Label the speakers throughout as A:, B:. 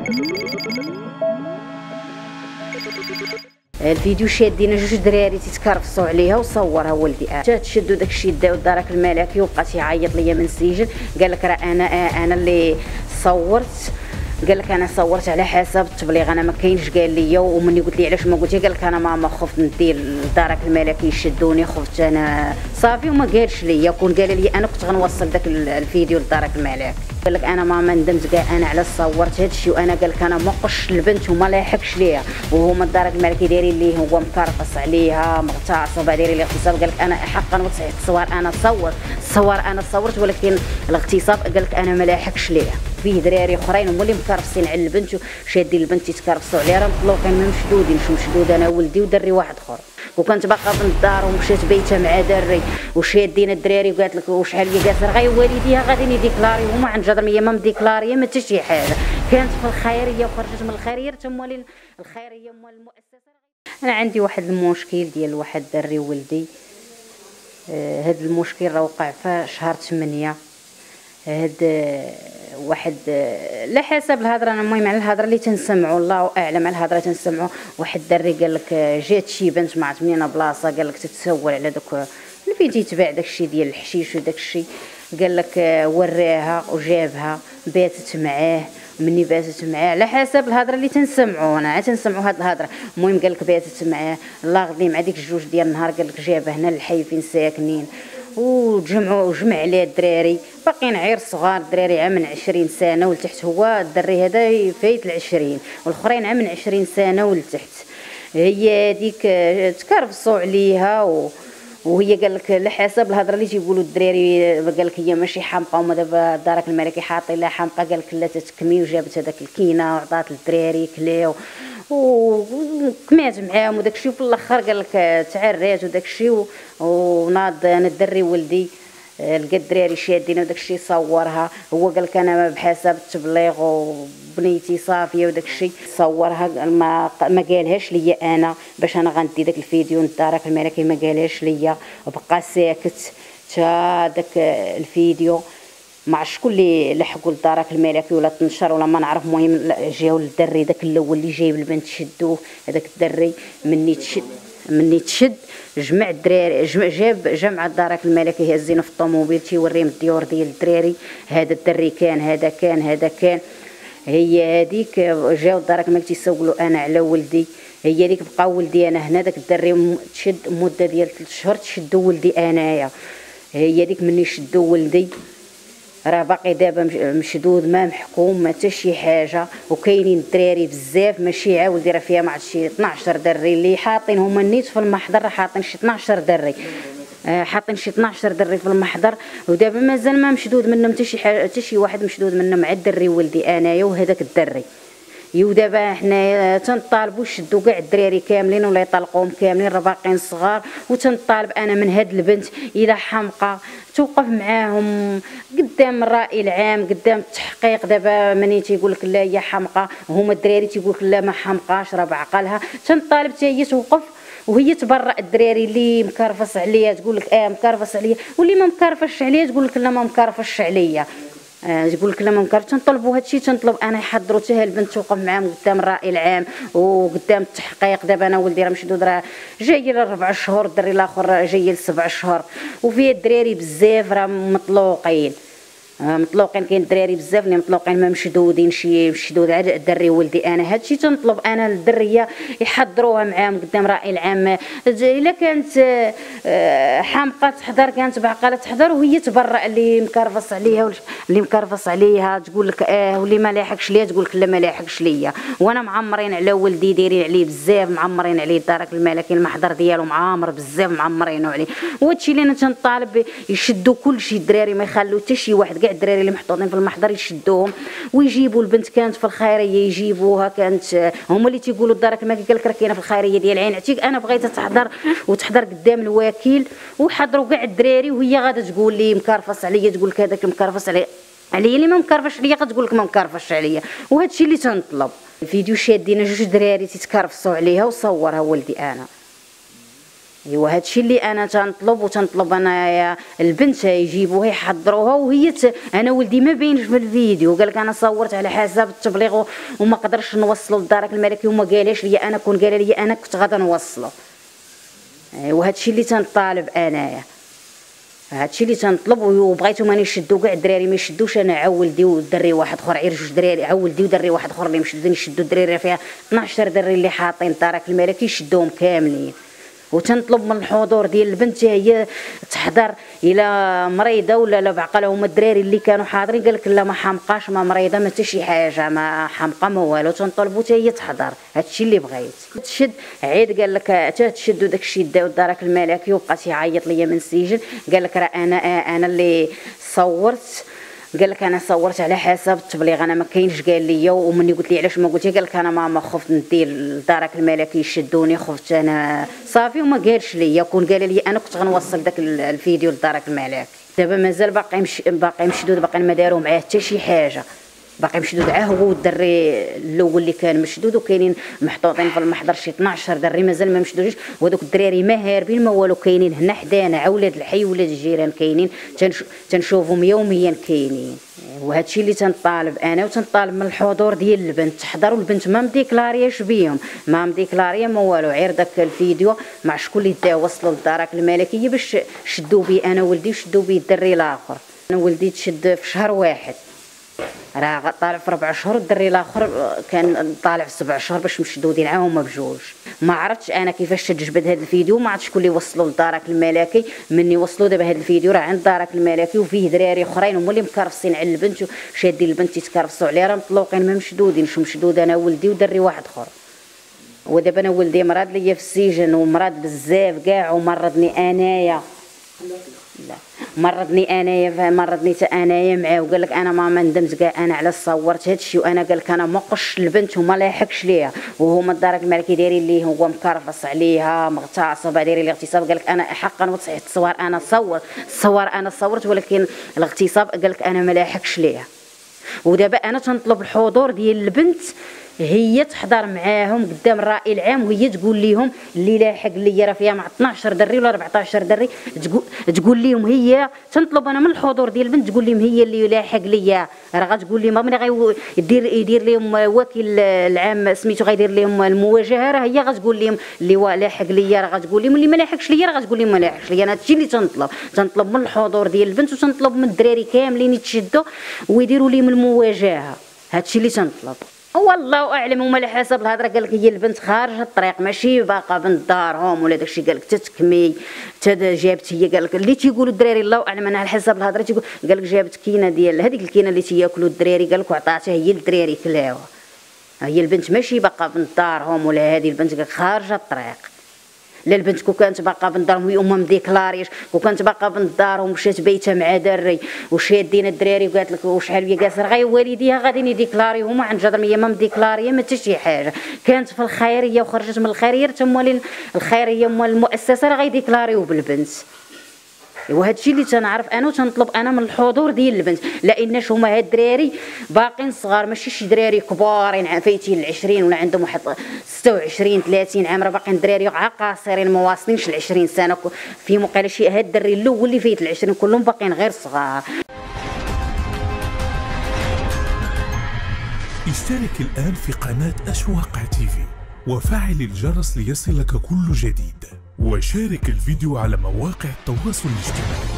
A: الفيديو شادين جوج دراري تيتكرفصوا عليها وصورها ولدي. تشدوا داكشي داو الدرك الملكي وبقى تيعيط ليا من السجن. قال لك راه انا اللي صورت. قال لك انا صورت على حسب التبليغ، انا ما كاينش. قال لي ومني قلت لي علاش ما قلتي، قال لك انا ماما خفت ندير الدرك الملكي يشدوني، خفت انا صافي. وما قالش ليا، كون قال لي انا كنت غنوصل داك الفيديو للدرك الملكي. قال لك انا ماما ندمت كاع انا على صورت هادشي، وانا قال لك انا ما قش البنت وما لاحقش ليها، وهما الدرك الملكي دايرين ليه هو مكرفص عليها مغتصب دايرين ليه اغتصاب. قال لك انا حقا وصحيح التصوير انا صورت ولكن الاغتصاب قال لك انا ما لاحقش ليها. فيه دراري اخرين هما اللي مكرفصين على البنت وشادين البنت يتكرفصوا عليها، راه مطلوقين ما مشدودين. شو مشدود انا ولدي ودري واحد اخر، وكنت باقا في الدار ومشيت بيتها مع دري وشادين الدراري. وقالت لك وشحال هي قالت غير والديها غادي يديكلاري هما عند جدرميه ما مديكلاريه ما حتى شي حاجه. كانت في الخيريه وخرجت من الخيريه تموالين الخيريه مال المؤسسه. انا عندي واحد المشكل ديال واحد دري ولدي. هذا المشكل راه وقع في شهر 8. هاد واحد لا حسب الهضره، انا المهم على الهضره اللي تنسمعوا الله اعلم على الهضره تنسمعوا. واحد الدري قال لك جات شي بنت ما عرفت منين بلاصه، قال لك تتسول على داك اللي تيتباع داكشي ديال الحشيش وداكشي. قال لك وراها وجابها باتت معاه. مني باتت معاه على حسب الهضره اللي تنسمعوا، انا تنسمعوا هاد الهضره. المهم قال لك باتت معاه الله غدي مع ديك الجوج ديال النهار. قال لك جابها هنا للحي فين ساكنين وجمع عليه الدراري باقيين عير صغار. الدراري عام من 20 سنه ولتحت، هو الدري هذا فايت 20 والاخرين عام من 20 سنه ولتحت. هي هذيك تكرفصوا عليها وهي قال لك على حسب الهضره اللي تيقولوا الدراري. قال لك هي ماشي حامقه، وما دابا الدرك الملكي حاطين لها حامقه. قال لك لا تتكمي وجابت هذاك الكينه وعطات للدراري كلاو وكمات معاهم وداكشي. وفي الاخر قال لك تعرات وداكشي وناض انا الدري ولدي لقى الدراري شادين وداكشي صورها. هو قال لك انا بحسب التبليغ وبنيتي صافيه وداكشي صورها. ما قالهاش ليا انا باش انا غندي داك الفيديو للدرك الملكي، ما قالهاش ليا وبقى ساكت تا داك الفيديو. ما عرفتش شكون اللي لحقوا للدرك الملكي ولا تنشر ولا ما نعرف. المهم جاو للدري داك الاول اللي جايب البنت شدوه. هذاك الدري مني تشد جمع الدراري جمع الدرك الملكي هازينه في الطوموبيل تيوريهم الديور ديال الدراري. هذا الدري كان هذا كان. هي هذيك جاو الدرك الملكي تيسولوا انا على ولدي. هي ديك بقى ولدي انا هنا. داك الدري تشد مده ديال 3 شهور تشدوا ولدي انايا. هي ديك مني شدوا ولدي راه باقي دابا مشدود ما محكوم ما حتى شي حاجه. وكاينين الدراري بزاف ماشي ولدي راه فيها ما عرفت شي 12 دري اللي حاطين هما نيت في المحضر. حاطين شي 12 دري حاطين شي 12 دري في المحضر. ودابا مازال ما مشدود منهم حتى شي حاجه حتى شي واحد مشدود منهم مع الدري ولدي انايا وهذاك الدري. ودابا حنا تنطالبوا يشدوا كاع الدراري كاملين ولا يطلقوهم كاملين راه باقيين صغار. وتنطالب انا من هاد البنت اذا حمقى توقف معاهم قدام الرأي العام قدام التحقيق. دابا مني تيقول لك لا هي حمقى هما الدراري تيقول لك لا ما حمقاش راه بعقلها. تنطالب حتى هي توقف وهي تبرأ. الدراري اللي مكرفص عليا تقول لك مكرفص عليا، واللي ما مكرفصش عليا تقول لك لا ما مكرفصش عليا. تقول لك لا ما مكرفص. تنطلبوا هادشي تنطلب انا يحضروا حتى البنت توقف معاهم قدام الرأي العام وقدام التحقيق. دابا انا ولدي راه مشدود راه جاي ل 4 شهور، الدري الاخر جاي ل 7 شهور. وفيه الدراري بزاف راه مطلوقين. كاين الدراري بزاف اللي مطلوقين ما مشدودين. شي مشدود على الدري ولدي انا. هادشي تنطلب انا للدريه يحضروها معاهم قدام الرأي العام. الا كانت حامقه تحضر، كانت بعقله تحضر وهي تبرأ. اللي مكرفص عليها اللي مكرفص عليها تقول لك واللي ما لاحقش ليا تقول لك لا ما لاحقش ليا. وانا معمرين على ولدي دايرين عليه بزاف، معمرين عليه الدرك الملكي المحضر ديالو معامر بزاف معمرين عليه. وهادشي اللي انا تنطالب يشدوا كلشي الدراري ما يخلوا حتى شي واحد. كاع الدراري اللي محطوطين في المحضر يشدوهم ويجيبوا البنت. كانت في الخيريه يجيبوها، كانت هما اللي تيقولوا الدرك الملكي قال لك راه كاينه في الخيريه ديال عين عتيق. انا بغيتها تحضر وتحضر قدام الوكيل وحضروا كاع الدراري وهي غادا تقول لي مكرفص عليا تقول لك هذاك مكرفص عليا اللي ما مكرفش عليا غتقول لك ما مكرفش عليا. وهذا الشيء اللي تنطلب. الفيديو شادين جوج دراري تيتكرفصوا عليها وصورها ولدي انا. ايوا هادشي اللي انا تنطلب انايا البنت يجيبوها يحضروها وهي انا ولدي ما باينش في الفيديو، قال لك انا صورت على حساب التبليغ وما قدرش نوصلو للدرك الملكي وما قالش لي انا، كون قال لي انا كنت غادا نوصلو. ايوا هادشي اللي تنطالب انايا، هادشي اللي تنطلب. وبغيتو ماني نشدو كاع الدراري ما يشدوش، انا عا ولدي ودري واحد اخر، غير جوج دراري، عا ولدي ودري واحد اخر اللي مشدودين يشدو الدراري فيها 12 دري اللي حاطين الدرك الملكي يشدوهم كاملين. وتنطلب من الحضور ديال البنت هي تحضر الى مريضه ولا لا بعقلها. هما الدراري اللي كانوا حاضرين قال لك لا ما حمقاش ما مريضه ما حتى شي حاجه ما حمقه ما والو، تنطلبوا حتى هي تحضر. هادشي اللي بغيت تشد عيد، قال لك حتى تشدوا داكشي داو الدرك الملكي وبقى تيعيط ليا من السجن. قال لك راه انا اللي صورت، قال لك انا صورت على حساب التبليغ، انا ما كاينش قال لي. ومني قلت لي علاش ما قلتي، قال لك انا ما خفت ندير الدرك الملكي يشدوني، خفت انا صافي وما قالش لي. كون قال لي انا كنت غنوصل داك الفيديو للدرك الملكي. دابا مازال باقي مشدود، باقي ما داروا معاه حتى شي حاجه، باقي مشدود عاه هو والدري الاول اللي كان مشدود، وكاينين محطوطين في المحضر شي 12 دري مازال ما مشدودش. وهذوك الدراري ما هاربين ما والو، كاينين هنا حدانا عا ولاد الحي ولاد الجيران كاينين تنشوفهم يوميا كاينين. وهادشي اللي تنطالب انا، وتنطالب من الحضور ديال البنت تحضروا. البنت ما مديكلارياش بيهم، ما مديكلاريه ما والو، غير داك الفيديو مع شكون اللي داه وصلوا للدرك الملكيه باش شدوا بي انا ولدي وشدوا بي الدري الاخر. انا ولدي تشد في شهر واحد، راه طالع في 4 شهور، الدري الاخر كان طالع في 7 شهور باش مشدودين عا هما بجوج. ما عرفتش انا كيفاش تجبد هذا الفيديو، ما عرفتش شكون اللي وصلوا للدرك الملكي. مني وصلوا دابا هذا الفيديو راه عند الدرك الملكي، وفيه دراري اخرين هما اللي مكرفصين على البنت وشادين البنت يتكرفصوا عليها، راه مطلوقين ما مشدودينش، مشدود انا ولدي ودري واحد اخر. ودابا انا ولدي مرض ليا في السجن ومرض بزاف كاع، ومرضني انايا، لا مرضني حتى انايا معاه. وقال لك انا ما ندمت كاع انا على صورت هادشي، وانا قال لك انا ما قش البنت وما لاحقش ليها، وهما الدرك الملكي دايرين ليه هو مكرفص عليها مغتصب دايرين ليه اغتصاب. قال لك انا حقا وصحيح التصوير انا صورت ولكن الاغتصاب قال لك انا ما لاحقش ليها. ودابا انا تنطلب الحضور ديال البنت هي تحضر معاهم قدام الرأي العام، وهي تقول لهم اللي لاحق ليا راه فيها مع 12 دري ولا 14 دري، تقول لهم هي. تنطلب انا من الحضور ديال البنت تقول لهم هي اللي لاحق ليا، راه غتقول لهم ملي يدير لهم وكيل العام سميتو غيدير لهم المواجهه، راه هي غتقول لهم اللي لاحق ليا، راه غتقول لهم اللي ما لاحقش ليا راه غتقول لهم ما لاحقش ليا. انا هادشي اللي تنطلب من الحضور ديال البنت، وتنطلب من الدراري كاملين يتشدوا ويديروا لهم المواجهه. هادشي اللي تنطلب. والله اعلم. هما على حسب الهضره قال لك هي البنت خارجه الطريق ماشي باقا بنت دارهم ولا داكشي، قال لك تتكمي جابت هي. قال لك اللي تيقولوا الدراري الله اعلم، انا على حسب الهضره تيقول قال لك جابت كينه ديال هذيك الكينه اللي تياكلوا الدراري، قال لك وعطاتها هي الدراري كلاوها. هي البنت ماشي باقا بنت دارهم ولا هذه البنت، قال خارجه الطريق. لا البنت كون كانت باقا بنت دارهم وما مديكلاريش، كون كانت باقا بنت دارهم ومشات بايته مع دري وشادين الدراري وقالت لك وشحال هي جالسه غير والديها غاديين يديكلاريو هما عند جدرميه ما مديكلاريه ما حتى شي حاجه. كانت في الخيريه وخرجت من الخيريه تموالين الخيريه مال المؤسسه راه غيديكلاريو بالبنت. وهادشي اللي تنعرف انا، وتنطلب انا من الحضور ديال البنت، لاناش هما هاد الدراري باقين صغار ماشي شي دراري كبارين فايتين ال20 ولا عندهم واحد 26 30 عام، راه باقين دراري قاصرين ما واصلينش ل20 سنه. في مقاله شي هاد الدري الاول اللي فايت ال20 كلهم باقين غير صغار.
B: اشترك الآن في قناة أشواق تيفي وفعل الجرس ليصلك كل جديد، وشارك الفيديو على مواقع التواصل الاجتماعي.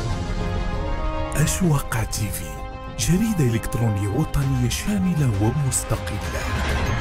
B: أشواق تيفي، جريدة إلكترونية وطنية شاملة ومستقلة.